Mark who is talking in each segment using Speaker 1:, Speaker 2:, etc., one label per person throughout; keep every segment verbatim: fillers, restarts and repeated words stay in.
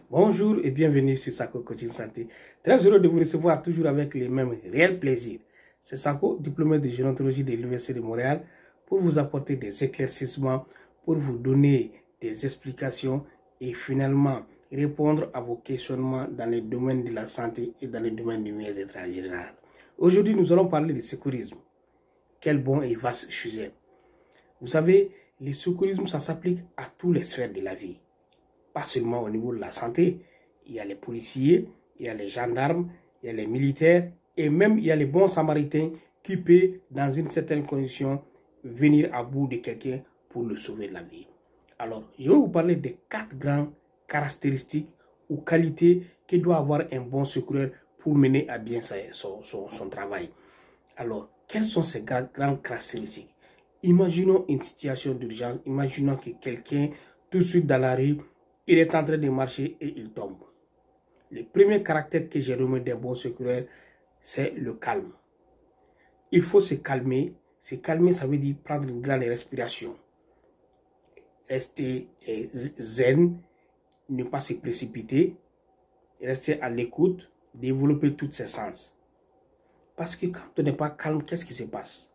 Speaker 1: Bonjour et bienvenue sur Sako Coaching Santé. Très heureux de vous recevoir toujours avec les mêmes réels plaisirs. C'est Sako, diplômé de gérontologie de l'Université de Montréal, pour vous apporter des éclaircissements, pour vous donner des explications et finalement répondre à vos questionnements dans les domaines de la santé et dans les domaines du mieux-être en général. Aujourd'hui, nous allons parler de secourisme. Quel bon et vaste sujet. Vous savez, le secourisme, ça s'applique à tous les sphères de la vie. Pas seulement au niveau de la santé, il y a les policiers, il y a les gendarmes, il y a les militaires et même il y a les bons samaritains qui peuvent, dans une certaine condition, venir à bout de quelqu'un pour le sauver de la vie. Alors, je vais vous parler des quatre grandes caractéristiques ou qualités que doit avoir un bon secoureur pour mener à bien son, son, son travail. Alors, quelles sont ces grandes caractéristiques? Imaginons une situation d'urgence, imaginons que quelqu'un, tout de suite dans la rue, il est en train de marcher et il tombe. Le premier caractère que j'ai remis d'un bon secoureur, c'est le calme. Il faut se calmer. Se calmer, ça veut dire prendre une grande respiration. Rester zen, ne pas se précipiter, rester à l'écoute, développer tous ses sens. Parce que quand on n'est pas calme, qu'est-ce qui se passe?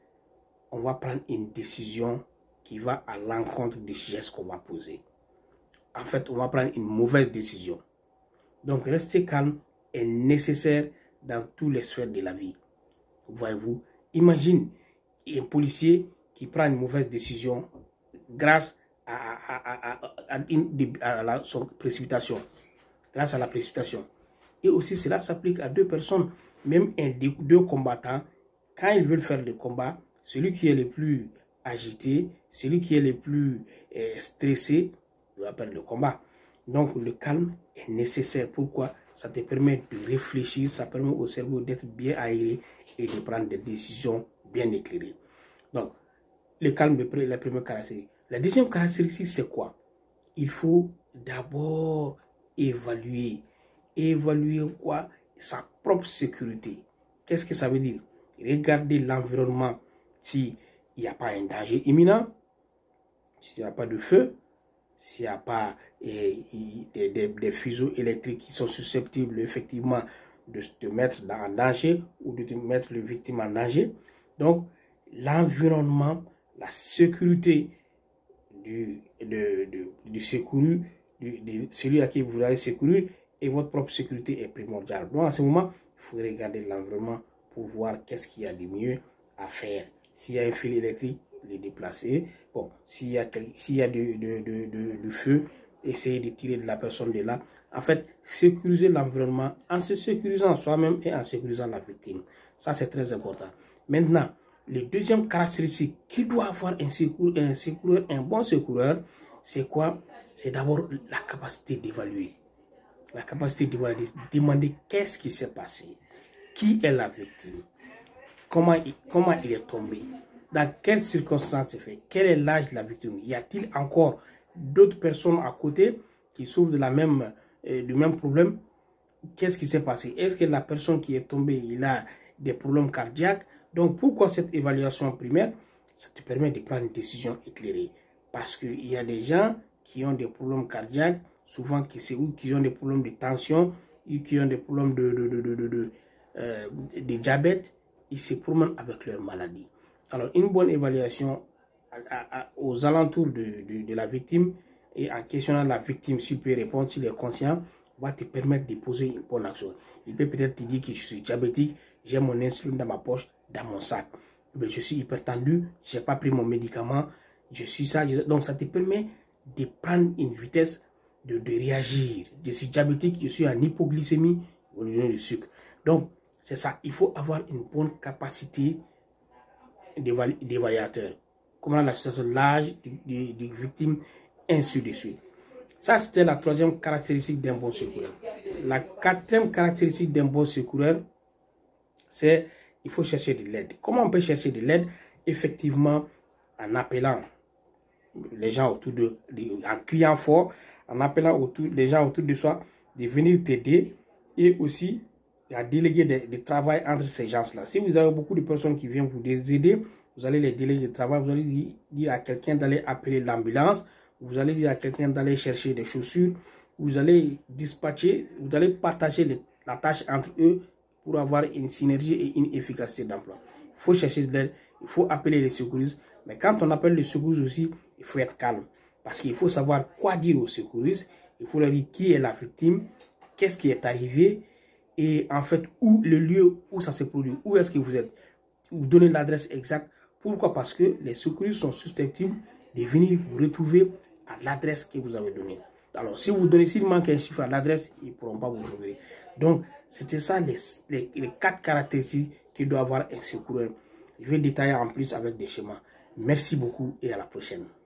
Speaker 1: On va prendre une décision qui va à l'encontre du geste qu'on va poser. En fait, on va prendre une mauvaise décision. Donc, rester calme est nécessaire dans toutes les sphères de la vie. Voyez-vous, imagine un policier qui prend une mauvaise décision grâce à, à, à, à, à, une, à la, son précipitation. Grâce à la précipitation. Et aussi, cela s'applique à deux personnes, même un, deux combattants. Quand ils veulent faire le combat, celui qui est le plus agité, celui qui est le plus euh, stressé, on appelle le combat. Donc le calme est nécessaire. Pourquoi? Ça te permet de réfléchir, ça permet au cerveau d'être bien aéré et de prendre des décisions bien éclairées. Donc le calme est la première caractéristique. La deuxième caractéristique, c'est quoi? Il faut d'abord évaluer. Évaluer quoi? Sa propre sécurité. Qu'est-ce que ça veut dire? Regarder l'environnement. S'il n'y a pas un danger imminent, s'il n'y a pas de feu, s'il n'y a pas eh, des, des, des fuseaux électriques qui sont susceptibles effectivement de te mettre en danger ou de te mettre le victime en danger. Donc, l'environnement, la sécurité du, de, de, du secouru, du, de celui à qui vous allez secourir et votre propre sécurité est primordiale. Donc, à ce moment, il faut regarder l'environnement pour voir qu'est-ce qu'il y a de mieux à faire. S'il y a un fil électrique, les déplacer. Bon, s'il y a, s'il y a du, de, de, de, de feu, essayer de tirer de la personne de là. En fait, sécuriser l'environnement en se sécurisant soi-même et en sécurisant la victime. Ça, c'est très important. Maintenant, le deuxième caractéristique qui doit avoir un secours, un secoureur, un bon secoureur, c'est quoi? C'est d'abord la capacité d'évaluer. La capacité d'évaluer, de demander qu'est-ce qui s'est passé. Qui est la victime? Comment il, comment il est tombé? Dans quelles circonstances c'est fait? Quel est l'âge de la victime? Y a-t-il encore d'autres personnes à côté qui souffrent de la même, euh, du même problème? Qu'est-ce qui s'est passé? Est-ce que la personne qui est tombée, il a des problèmes cardiaques? Donc, pourquoi cette évaluation primaire? Ça te permet de prendre une décision éclairée. Parce qu'il y a des gens qui ont des problèmes cardiaques, souvent qui, ou qui ont des problèmes de tension, ou qui ont des problèmes de, de, de, de, de, de, euh, de diabète. Ils se promènent avec leur maladie. Alors, une bonne évaluation à, à, à, aux alentours de, de, de la victime et en questionnant la victime, s'il peut répondre, s'il est conscient, va te permettre de poser une bonne action. Il peut peut-être te dire que je suis diabétique, j'ai mon insuline dans ma poche, dans mon sac. Mais je suis hypertendu, je n'ai pas pris mon médicament, je suis ça. Je... Donc, ça te permet de prendre une vitesse, de, de réagir. Je suis diabétique, je suis en hypoglycémie au niveau du sucre. Donc, c'est ça, il faut avoir une bonne capacité d'évaluateur. Comment la situation, l'âge des victimes, ainsi de suite. Ça, c'était la troisième caractéristique d'un bon secoureur. La quatrième caractéristique d'un bon secoureur, c'est il faut chercher de l'aide. Comment on peut chercher de l'aide? Effectivement, en appelant les gens autour de, de en criant fort, en appelant autour, les gens autour de soi de venir t'aider et aussi à déléguer du travail entre ces gens-là. Si vous avez beaucoup de personnes qui viennent vous aider, vous allez les déléguer de travail, vous allez dire à quelqu'un d'aller appeler l'ambulance, vous allez dire à quelqu'un d'aller chercher des chaussures, vous allez dispatcher, vous allez partager les, la tâche entre eux pour avoir une synergie et une efficacité d'emploi. Il faut chercher de l'aide, il faut appeler les secouristes. Mais quand on appelle les secouristes aussi, il faut être calme. Parce qu'il faut savoir quoi dire aux secouristes. Il faut leur dire qui est la victime, qu'est-ce qui est arrivé et en fait où le lieu où ça se produit, où est-ce que vous êtes. Vous donnez l'adresse exacte. Pourquoi? Parce que les secouristes sont susceptibles de venir vous retrouver à l'adresse que vous avez donnée. Alors, si vous donnez, s'il manque un chiffre à l'adresse, ils ne pourront pas vous trouver. Donc, c'était ça les, les, les quatre caractéristiques que doit avoir un secoureur. Je vais détailler en plus avec des schémas. Merci beaucoup et à la prochaine.